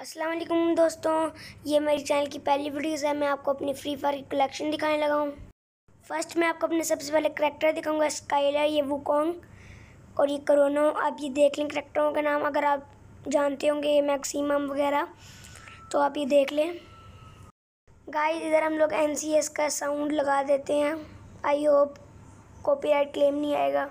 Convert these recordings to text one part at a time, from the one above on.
अस्सलाम वालेकुम दोस्तों, ये मेरी चैनल की पहली वीडियोस है। मैं आपको अपनी फ्री फायर की कलेक्शन दिखाने लगा हूँ। फर्स्ट मैं आपको अपने सबसे पहले करैक्टर दिखाऊंगा। स्काइलर, ये वुकोंग और ये कोरोनो। आप ये देख लें करैक्टरों का नाम, अगर आप जानते होंगे ये मैक्सिमम वगैरह तो आप ये देख लें। गाइस इधर हम लोग NCS का साउंड लगा देते हैं। आई होप कॉपीराइट क्लेम नहीं आएगा।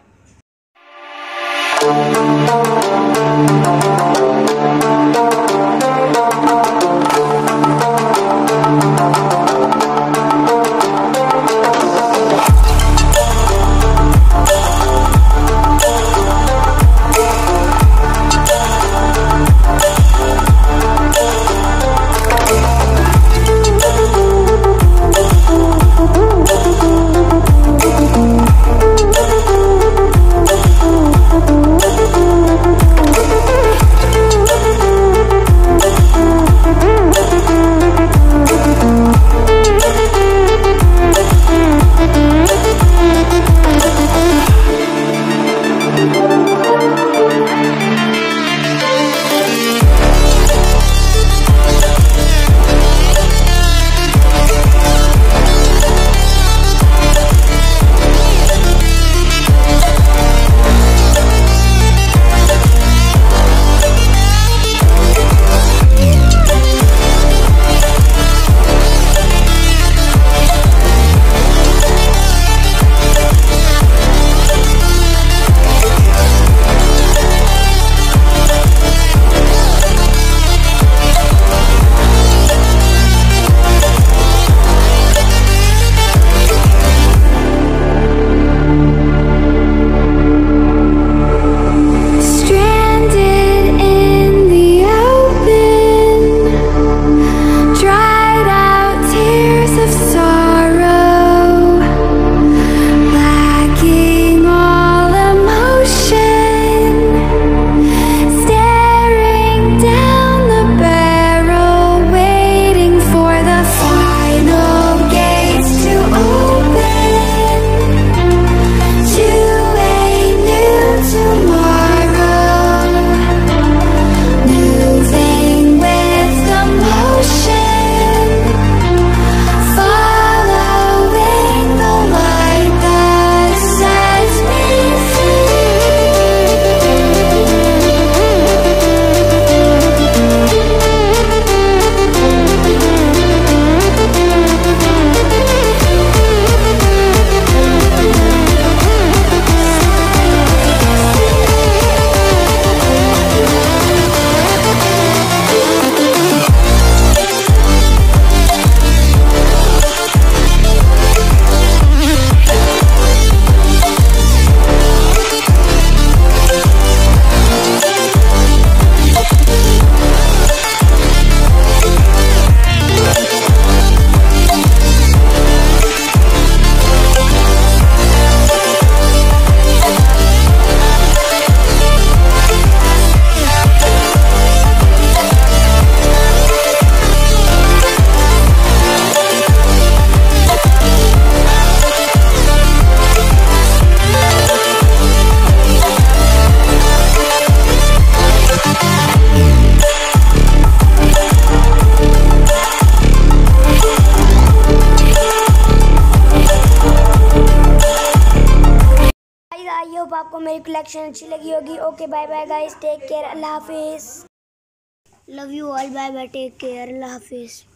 आई होप आपको मेरी कलेक्शन अच्छी लगी होगी। Okay bye bye guys, take care, अल्लाह हाफिज़। Love you all, bye bye, take care, अल्लाह हाफिज़।